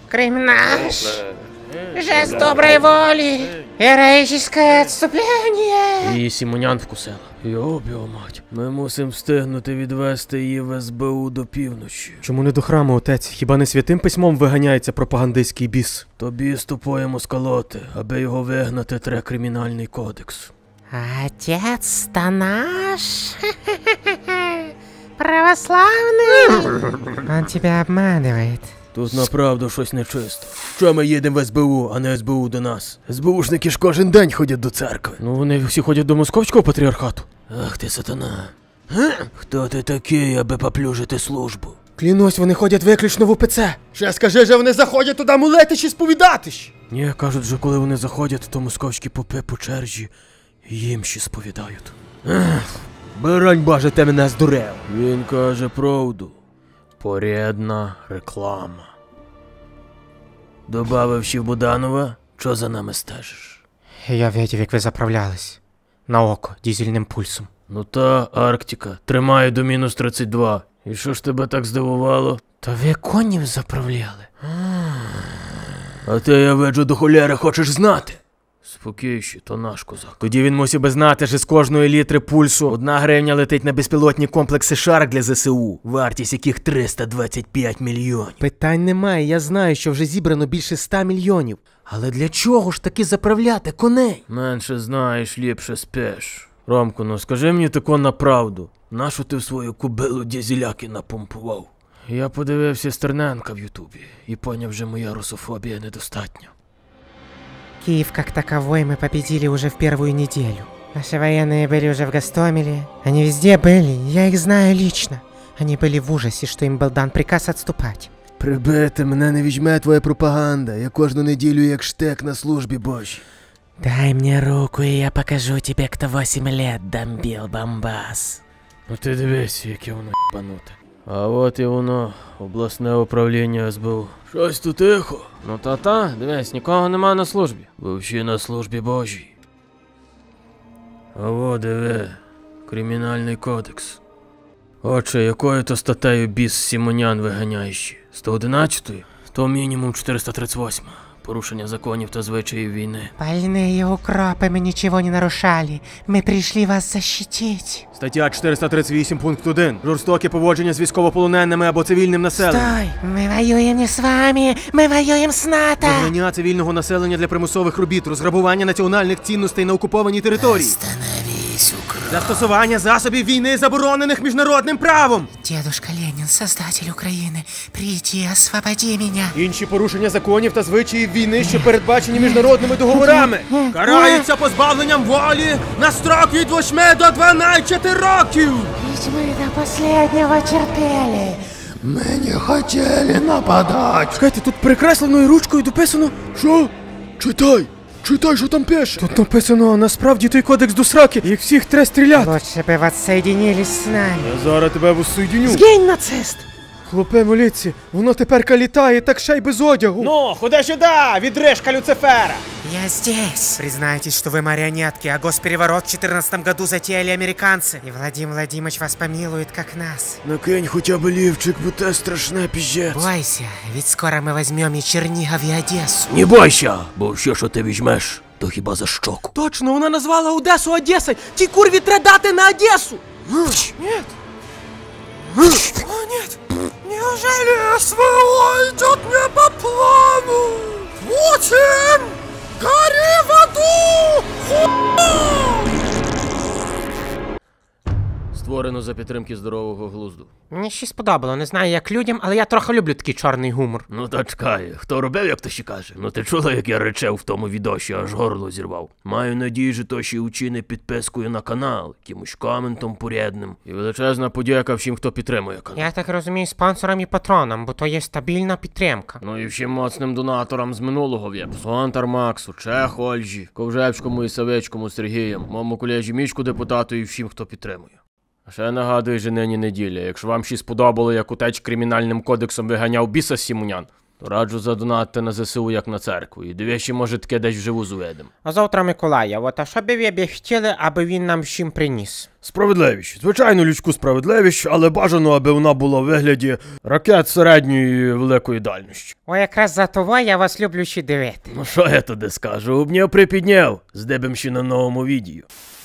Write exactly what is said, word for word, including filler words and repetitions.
Криминаж, жест доброй воли, героическое отступление. Її Сімонян вкусила. Йоб його мать. Ми мусимо встигнути відвести її в ес бе у до півночі. Чому не до храму, отець? Хіба не святим письмом виганяється пропагандистський біс? То біс тупоємо сколоти. Аби його вигнати, треба кримінальний кодекс. Отец-то наш, православный, он тебя обманывает. Тут направду щось нечисто. Що ми їдемо в ес бе у, а не ес бе у до нас? ес бе ушники ж кожен день ходять до церкви. Ну вони всі ходять до московського патріархату. Ах ти сатана. Га? Хто ти такий, аби поплюжити службу? Клянусь, вони ходять виключно в у пе це. Ще скажи, що вони заходять туди молитись і сповідатись. Ні, кажуть, що коли вони заходять, то московські попи по черзі їм ще сповідають. Ах, Боронь Боже, ти мене здурив. Він каже правду. Порядна реклама. Добавив ще Буданова, що за нами стежиш? Я видів, як ви заправлялись. На око, дізельним пульсом. Ну та, Арктика, тримає до мінус тридцять два. І що ж тебе так здивувало? То ви конів заправляли? А ти, я виджу, до холєри хочеш знати? Спокійші, то наш козак. Тоді він мусив би знати, що з кожної літри пульсу одна гривня летить на безпілотні комплекси «Шарк» для зе се у, вартість яких триста двадцять п'ять мільйонів. Питань немає, я знаю, що вже зібрано більше ста мільйонів. Але для чого ж таки заправляти коней? Менше знаєш, ліпше спеш. Ромко, ну скажи мені тако на правду. Нащо ти в свою кубилу дізеляки напомпував? Я подивився Стерненка в Ютубі і поняв, що моя русофобія недостатня. Киев как таковой мы победили уже в первую неделю. Наши военные были уже в Гостомеле. Они везде были, я их знаю лично. Они были в ужасе, что им был дан приказ отступать. Прибити мене не візьме твоя пропаганда. Я кожну неділю як штек на службі Божій. Дай мне руку, и я покажу тебе, кто восемь лет бомбил Бомбас. Ну ти дивись, яке воно єбануте. А от і воно, обласне управління ес бе у. Щось тут тихо. Ну та-та, дивись, нікого нема на службі. Бо всі на службі Божій. А во, диви, кримінальний кодекс. Отже, якою то статтею біс Сімонян виганяючи? сто одинадцятою? То мінімум чотириста тридцять восьма. Порушення законів та звичаїв війни. Больные укропы, мы ничего не нарушали. Мы пришли вас защитить. Стаття чотириста тридцять вісім пункт один. Жорстоке поводження з військовополоненими або цивільним населенням. Стой! Мы воюем не с вами, мы воюем с НАТО! Забрання цивільного населення для примусових робіт, розграбування національних цінностей на окупованій території. Остановись, укроп. Застосування засобів війни, заборонених міжнародним правом. Дедушка Ленин, создатель Украины, приди, освободи меня. Інші порушення законів та звичаїв війни, що передбачені міжнародними договорами, караються позбавленням волі на строк від восьми до дванадцяти років. Ведь мы до последнего терпели. Ми не хотіли нападати. Чекайте, тут перекресленою ручкою дописано. Що? Читай! Читай, що там пише. Тут написано, насправді той кодекс до сраки, їх всіх треба стріляти. Лучше бы воссоединились с нами. Я зараз тебе воссоєдиню. Сгинь, нацист! Хлопе, моліться, воно теперка літає, так ще й без одягу. Ну, ходи сюди, відрижка Люцифера. Я здесь. Признайтесь, что вы марионетки, а госпереворот в четырнадцатом году затеяли американцы. И Владимир Владимирович вас помилует, как нас. Накинь хоча б лівчик, бо те страшне піздець. Бойся, ведь скоро мы возьмем и Чернигов, и Одессу. Не бойся, бо все, що ти візьмеш, то хіба за щоку. Точно, вона назвала Одесу Одесой. Ті курві треба дати на Одесу. Нет. О, нет. Неужели СВО идет не по плану? Путин! Гори в аду! Хуя! Створено за підтримки здорового глузду. Мені щось сподобало, не знаю як людям, але я трохи люблю такий чорний гумор. Ну та чекай, хто робив, як то ще каже? Ну ти чула, як я речев в тому відосі, аж горло зірвав. Маю надію, що то ще учини підпискою на канал, якимось коментом порядним. І величезна подяка всім, хто підтримує канал. Я так розумію, спонсорам і патронам, бо то є стабільна підтримка. Ну і всім моцним донаторам з минулого віпусу. Антар Максу, Чех Ольжі, Ковжевському і Савецькому Сергієм, моєму колежі Мічку депутату і всім, хто підтримує. А ще нагадую, що нині неділя. Якщо вам ще сподобало, як утеч кримінальним кодексом виганяв біса Сімонян, То раджу задонатити на ЗСУ як на церкву, і двічі, може, таке десь вживу зведемо. А завтра Миколая, от а що би ви б хотіли, аби він нам всім приніс? Справедливість. Звичайно, людську справедливість, але бажано, аби вона була в вигляді ракет середньої і великої дальності. О, якраз за того я вас люблю ще дивити. Ну що я туди скажу, обняв припідняв, здебем ще на новому відео.